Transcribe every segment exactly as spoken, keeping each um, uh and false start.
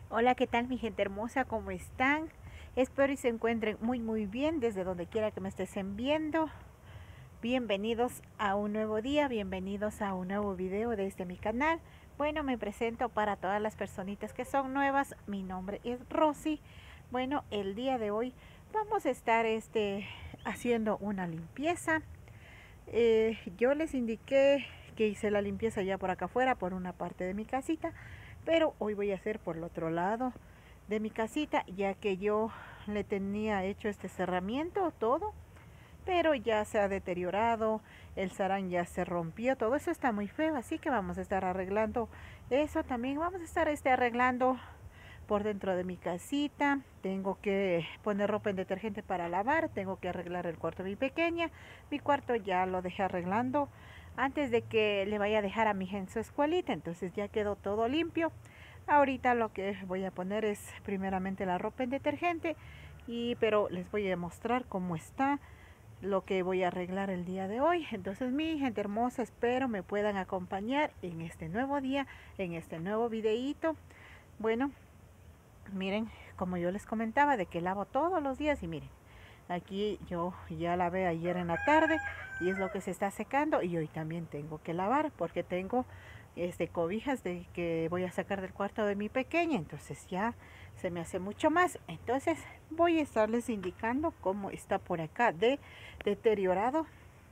Hola, ¿qué tal mi gente hermosa? ¿Cómo están? Espero y se encuentren muy muy bien desde donde quiera que me estén viendo. Bienvenidos a un nuevo día, bienvenidos a un nuevo video desde mi canal. Bueno, me presento para todas las personitas que son nuevas. Mi nombre es Rosy. Bueno, el día de hoy vamos a estar este, haciendo una limpieza. Eh, yo les indiqué que hice la limpieza ya por acá afuera, por una parte de mi casita, pero hoy voy a hacer por el otro lado de mi casita, ya que yo le tenía hecho este cerramiento todo, pero ya se ha deteriorado, el sarán ya se rompió, todo eso está muy feo, así que vamos a estar arreglando eso. También vamos a estar este, arreglando por dentro de mi casita. Tengo que poner ropa en detergente para lavar, tengo que arreglar el cuarto de mi pequeña. Mi cuarto ya lo dejé arreglando antes de que le vaya a dejar a mi hija en su escuelita, entonces ya quedó todo limpio. Ahorita lo que voy a poner es primeramente la ropa en detergente, y pero les voy a mostrar cómo está lo que voy a arreglar el día de hoy. Entonces mi gente hermosa, espero me puedan acompañar en este nuevo día, en este nuevo videíto. Bueno, miren, como yo les comentaba, de que lavo todos los días, y miren, aquí yo ya lavé ayer en la tarde y es lo que se está secando, y hoy también tengo que lavar porque tengo este cobijas de que voy a sacar del cuarto de mi pequeña, entonces ya se me hace mucho más. Entonces voy a estarles indicando cómo está por acá de deteriorado.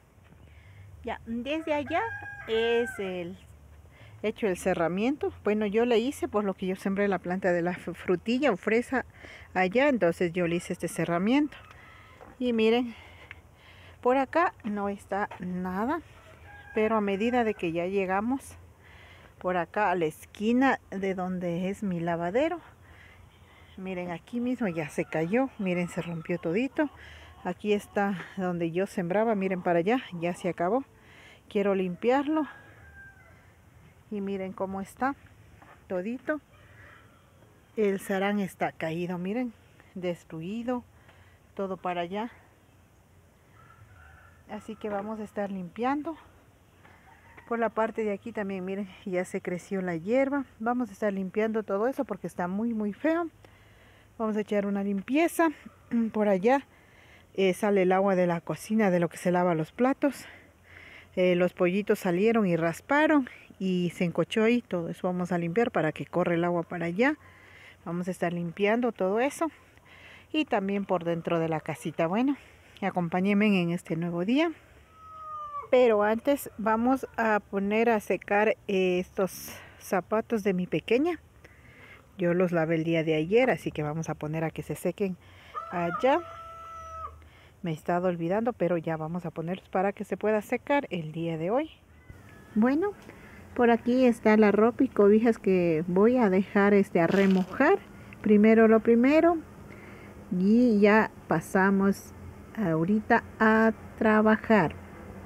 Ya desde allá es el hecho el cerramiento. Bueno, yo le hice por lo que yo sembré la planta de la frutilla o fresa allá, entonces yo le hice este cerramiento. Y miren, por acá no está nada, pero a medida de que ya llegamos por acá a la esquina de donde es mi lavadero, miren, aquí mismo ya se cayó, miren, se rompió todito. Aquí está donde yo sembraba, miren para allá, ya se acabó. Quiero limpiarlo y miren cómo está todito. El sarán está caído, miren, destruido, todo para allá. Así que vamos a estar limpiando. Por la parte de aquí también, miren, ya se creció la hierba. Vamos a estar limpiando todo eso porque está muy muy feo. Vamos a echar una limpieza. Por allá eh, sale el agua de la cocina, de lo que se lava los platos. Eh, los pollitos salieron y rasparon y se encochó ahí. Todo eso vamos a limpiar para que corra el agua para allá. Vamos a estar limpiando todo eso. Y también por dentro de la casita. Bueno, acompáñenme en este nuevo día. Pero antes vamos a poner a secar estos zapatos de mi pequeña. Yo los lavé el día de ayer, así que vamos a poner a que se sequen allá. Me he estado olvidando, pero ya vamos a ponerlos para que se pueda secar el día de hoy. Bueno, por aquí está la ropa y cobijas que voy a dejar este a remojar. Primero lo primero. Y ya pasamos ahorita a trabajar.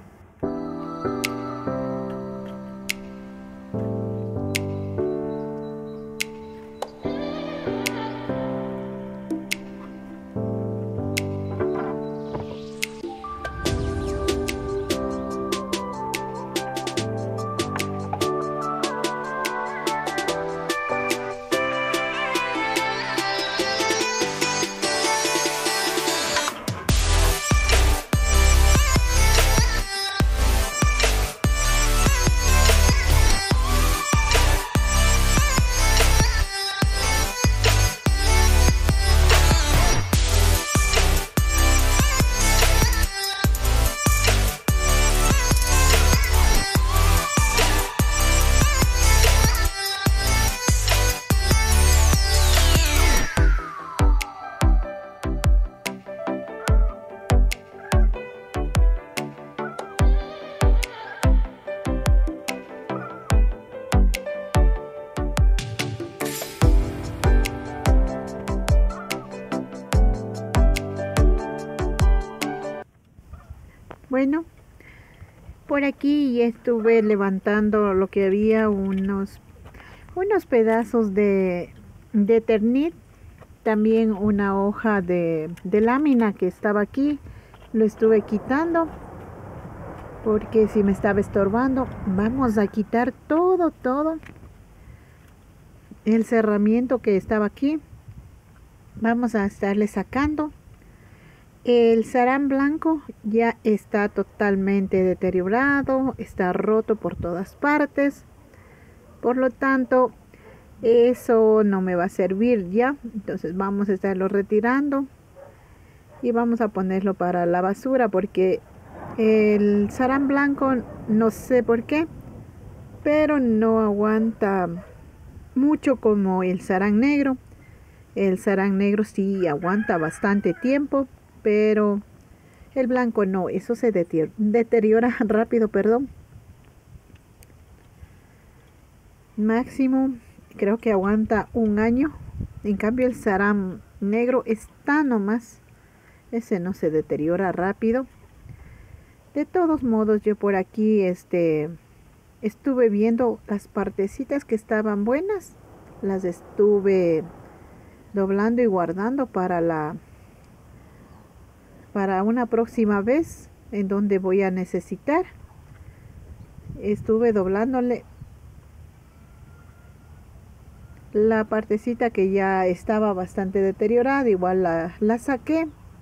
Bueno, por aquí ya estuve levantando lo que había, unos, unos pedazos de, de Eternit, también una hoja de, de lámina que estaba aquí, lo estuve quitando porque si me estaba estorbando. Vamos a quitar todo, todo. el cerramiento que estaba aquí. Vamos a estarle sacando. El sarán blanco ya está totalmente deteriorado, está roto por todas partes. Por lo tanto, eso no me va a servir ya. Entonces vamos a estarlo retirando y vamos a ponerlo para la basura, porque el sarán blanco, no sé por qué, pero no aguanta mucho como el sarán negro. El sarán negro sí aguanta bastante tiempo, pero el blanco no, eso se deteriora rápido, perdón. Máximo creo que aguanta un año. En cambio el sarán negro está nomás, ese no se deteriora rápido. De todos modos, yo por aquí este estuve viendo las partecitas que estaban buenas, las estuve doblando y guardando para la para una próxima vez en donde voy a necesitar. Estuve doblándole la partecita que ya estaba bastante deteriorada, igual la, la saqué,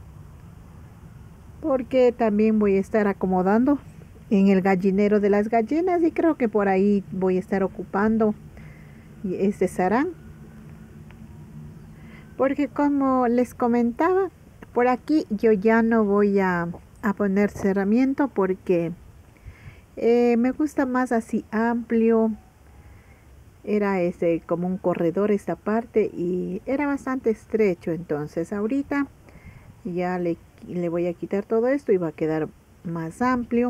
porque también voy a estar acomodando en el gallinero de las gallinas y creo que por ahí voy a estar ocupando este sarán, porque como les comentaba, por aquí yo ya no voy a, a poner cerramiento, porque eh, me gusta más así amplio. Era este como un corredor esta parte y era bastante estrecho. Entonces ahorita ya le, le voy a quitar todo esto y va a quedar más amplio.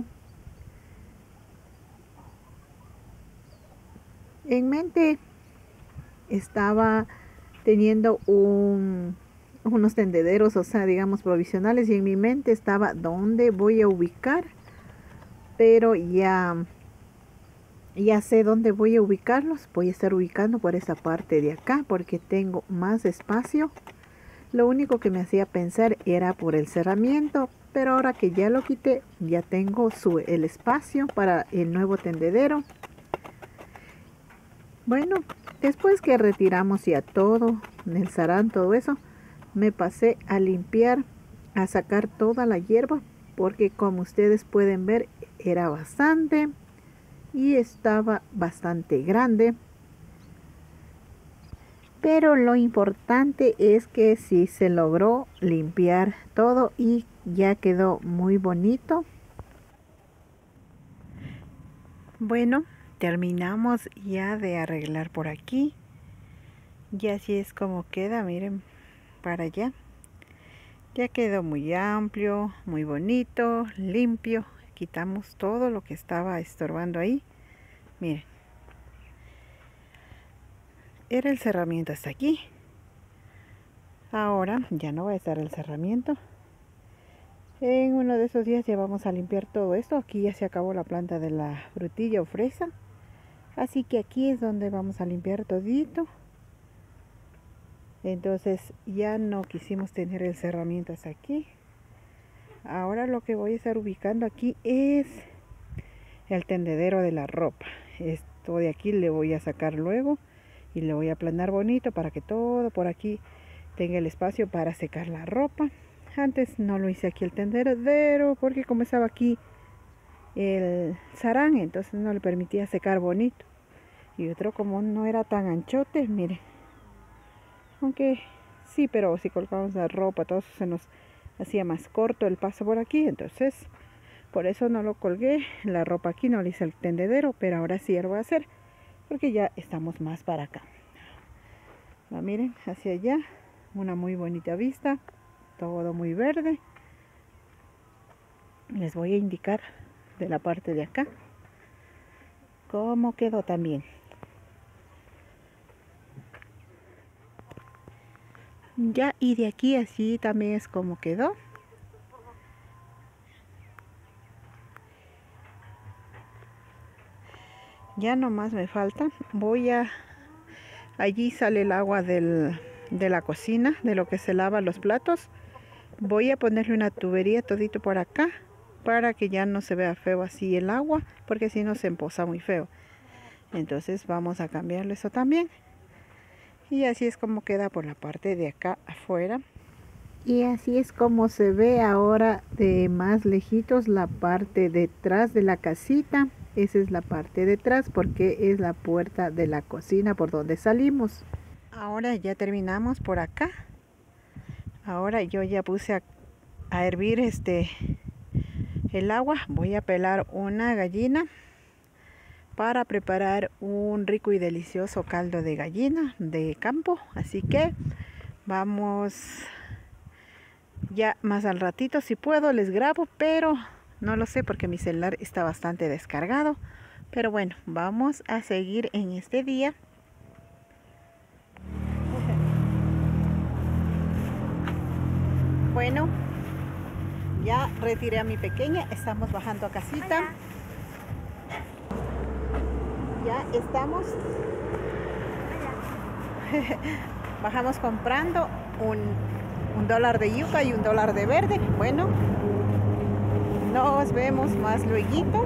En mente estaba teniendo un, unos tendederos, o sea, digamos provisionales, y en mi mente estaba dónde voy a ubicar, pero ya Ya sé dónde voy a ubicarlos. Voy a estar ubicando por esta parte de acá porque tengo más espacio. Lo único que me hacía pensar era por el cerramiento, pero ahora que ya lo quité, ya tengo su, el espacio para el nuevo tendedero. Bueno, después que retiramos ya todo, el sarán, todo eso, me pasé a limpiar, a sacar toda la hierba, porque como ustedes pueden ver, era bastante y estaba bastante grande. Pero lo importante es que sí se logró limpiar todo y ya quedó muy bonito. Bueno, terminamos ya de arreglar por aquí. Y así es como queda, miren, para allá. Ya quedó muy amplio, muy bonito, limpio. Quitamos todo lo que estaba estorbando ahí. Miren. Era el cerramiento hasta aquí. Ahora ya no va a estar el cerramiento. En uno de esos días ya vamos a limpiar todo esto. Aquí ya se acabó la planta de la frutilla o fresa. Así que aquí es donde vamos a limpiar todito. Entonces ya no quisimos tener el cerramiento hasta aquí. Ahora lo que voy a estar ubicando aquí es el tendedero de la ropa. Esto de aquí le voy a sacar luego y le voy a aplanar bonito para que todo por aquí tenga el espacio para secar la ropa. Antes no lo hice aquí el tendedero porque como estaba aquí el sarán, entonces no le permitía secar bonito. Y otro, como no era tan anchote, mire, aunque sí, pero si colocamos la ropa, todo eso se nos hacía más corto el paso por aquí. Entonces por eso no lo colgué la ropa aquí, no le hice el tendedero, pero ahora sí lo voy a hacer porque ya estamos más para acá. Ah, miren, hacia allá, una muy bonita vista, todo muy verde. Les voy a indicar de la parte de acá cómo quedó también. Ya, y de aquí así también es como quedó. Ya nomás me falta, voy a, allí sale el agua del, de la cocina, de lo que se lava los platos. Voy a ponerle una tubería todito por acá, para que ya no se vea feo así el agua, porque si no se empoza muy feo. Entonces vamos a cambiarle eso también. Y así es como queda por la parte de acá afuera. Y así es como se ve ahora de más lejitos la parte detrás de la casita. Esa es la parte detrás porque es la puerta de la cocina por donde salimos. Ahora ya terminamos por acá. Ahora yo ya puse a, a hervir este el agua. Voy a pelar una gallina para preparar un rico y delicioso caldo de gallina de campo. Así que vamos ya más al ratito, si puedo les grabo, pero no lo sé porque mi celular está bastante descargado. Pero bueno, vamos a seguir en este día. Bueno, ya retiré a mi pequeña, estamos bajando a casita. Hola. Ya estamos. Hola. Bajamos comprando un, un dólar de yuca y un dólar de verde. Bueno, nos vemos más luego.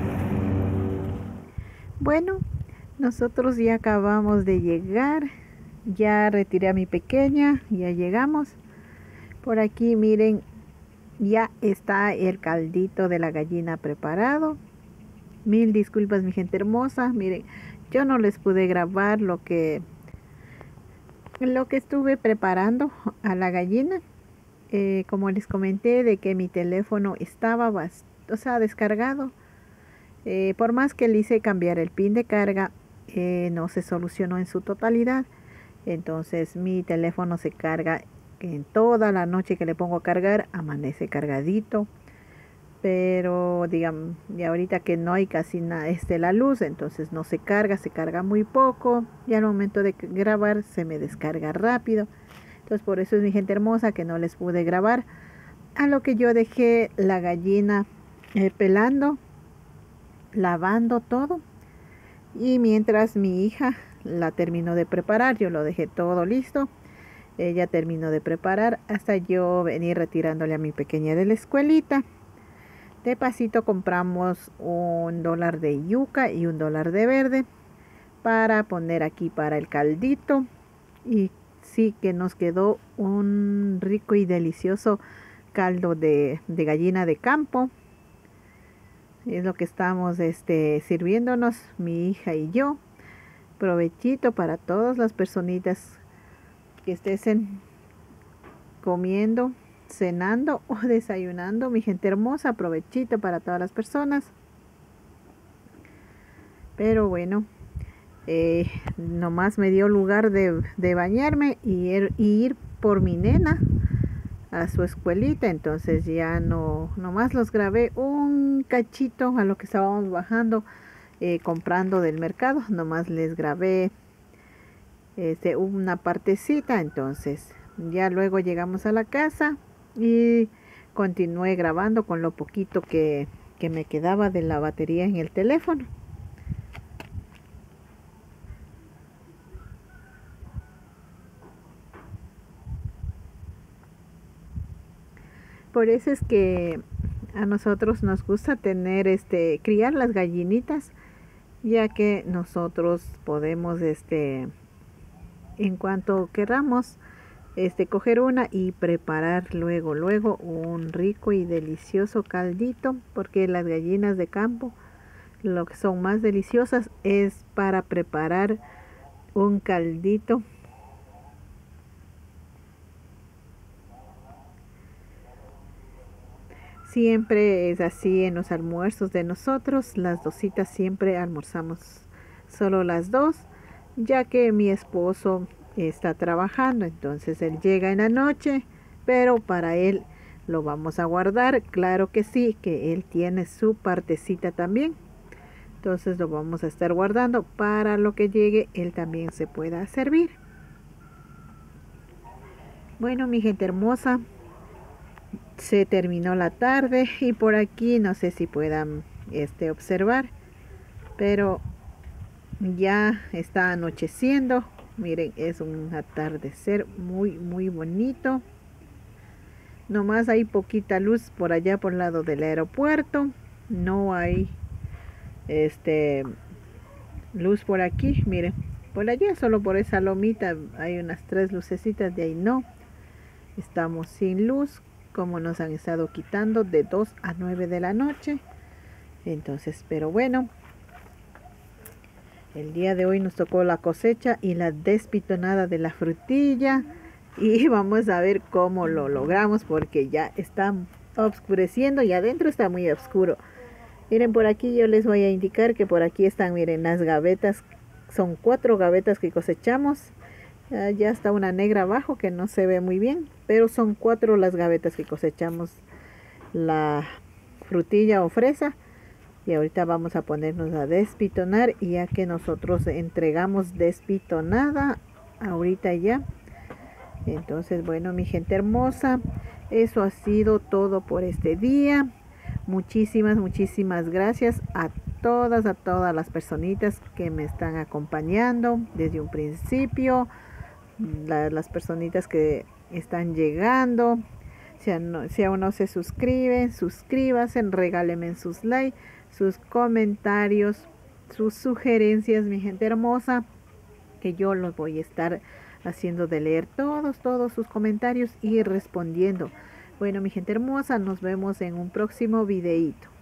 Bueno, nosotros ya acabamos de llegar. Ya retiré a mi pequeña, ya llegamos. Por aquí miren, ya está el caldito de la gallina preparado. Mil disculpas mi gente hermosa. Miren, yo no les pude grabar lo que lo que estuve preparando a la gallina. Eh, como les comenté de que mi teléfono estaba bast o sea, descargado. Eh, por más que le hice cambiar el pin de carga, eh, no se solucionó en su totalidad. Entonces mi teléfono se carga en toda la noche que le pongo a cargar, amanece cargadito. Pero digamos, y ahorita que no hay casi nada, este, la luz, entonces no se carga, se carga muy poco. Y al momento de grabar se me descarga rápido. Entonces por eso es mi gente hermosa que no les pude grabar. A lo que yo dejé la gallina eh, pelando, lavando todo. Y mientras mi hija la terminó de preparar, yo lo dejé todo listo. Ella terminó de preparar hasta yo venir retirándole a mi pequeña de la escuelita. De pasito compramos un dólar de yuca y un dólar de verde para poner aquí para el caldito. Y sí que nos quedó un rico y delicioso caldo de, de gallina de campo. Es lo que estamos este, sirviéndonos mi hija y yo. Provechito para todas las personitas que estén comiendo, cenando o desayunando, mi gente hermosa. Provechito para todas las personas. Pero bueno, eh, nomás me dio lugar de, de bañarme y ir, y ir por mi nena a su escuelita. Entonces ya no, nomás los grabé un cachito a lo que estábamos bajando, eh, comprando del mercado. Nomás les grabé este, una partecita. Entonces ya luego llegamos a la casa y continué grabando con lo poquito que, que me quedaba de la batería en el teléfono. Por eso es que a nosotros nos gusta tener este criar las gallinitas, ya que nosotros podemos este en cuanto queramos este coger una y preparar luego luego un rico y delicioso caldito, porque las gallinas de campo lo que son más deliciosas es para preparar un caldito. Siempre es así en los almuerzos de nosotros. Las dositas siempre almorzamos solo las dos, ya que mi esposo está trabajando. Entonces él llega en la noche, pero para él lo vamos a guardar. Claro que sí, que él tiene su partecita también. Entonces lo vamos a estar guardando para lo que llegue, él también se pueda servir. Bueno, mi gente hermosa, se terminó la tarde y por aquí no sé si puedan este, observar, pero ya está anocheciendo. Miren, es un atardecer muy muy bonito. Nomás hay poquita luz por allá por el lado del aeropuerto. No hay este luz por aquí. Miren, por allá, solo por esa lomita hay unas tres lucecitas, de ahí no. Estamos sin luz, como nos han estado quitando de dos a nueve de la noche. Entonces, pero bueno, el día de hoy nos tocó la cosecha y la despitonada de la frutilla. Y vamos a ver cómo lo logramos, porque ya está oscureciendo y adentro está muy oscuro. Miren, por aquí yo les voy a indicar que por aquí están, miren, las gavetas. Son cuatro gavetas que cosechamos. Ya, ya está una negra abajo que no se ve muy bien, pero son cuatro las gavetas que cosechamos la frutilla o fresa. Y ahorita vamos a ponernos a despitonar, y ya que nosotros entregamos despitonada ahorita ya. Entonces, bueno, mi gente hermosa, eso ha sido todo por este día. Muchísimas, muchísimas gracias a todas, a todas las personitas que me están acompañando desde un principio. La, las personitas que están llegando. Si, no, si aún no se suscriben, suscríbanse, regálenme sus likes, sus comentarios, sus sugerencias, mi gente hermosa, que yo los voy a estar haciendo de leer todos, todos sus comentarios y respondiendo. Bueno, mi gente hermosa, nos vemos en un próximo videíto.